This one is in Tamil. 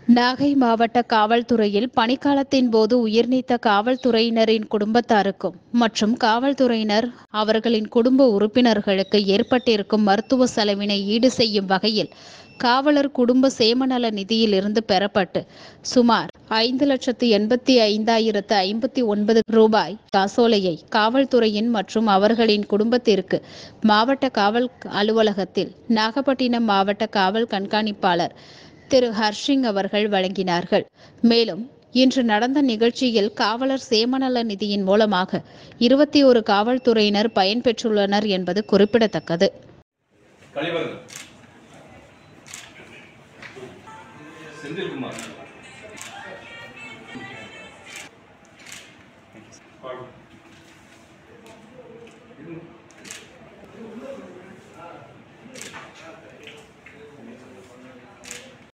நாகை மாவட்ட காவல்துறையில் பணிக்காலத்தின் போது உயிர்நீத்த காவல்துறையினரின் குடும்பத்தாருக்கும் மற்றும் காவல்துறையினர் அவர்களின் குடும்ப உறுப்பினர்களுக்கு ஏற்பட்டிருக்கும் மருத்துவ செலவினை ஈடு செய்யும் வகையில் காவலர் குடும்ப சேமநல நிதியில் இருந்து பெறப்பட்டு சுமார் 5,85,059 ரூபாய் காசோலையை காவல்துறையின் மற்றும் அவர்களின் குடும்பத்திற்கு மாவட்ட காவல் அலுவலகத்தில் நாகப்பட்டினம் மாவட்ட காவல் கண்காணிப்பாளர் திரு ஹர்ஷிங் அவர்கள் வழங்கினார்கள். மேலும் இன்று நடந்த நிகழ்ச்சியில் காவலர் சேமநல நிதியின் மூலமாக 21 காவல்துறையினர் பயன்பெற்றுள்ளனர் என்பது குறிப்பிடத்தக்கது. செந்தில்குமார்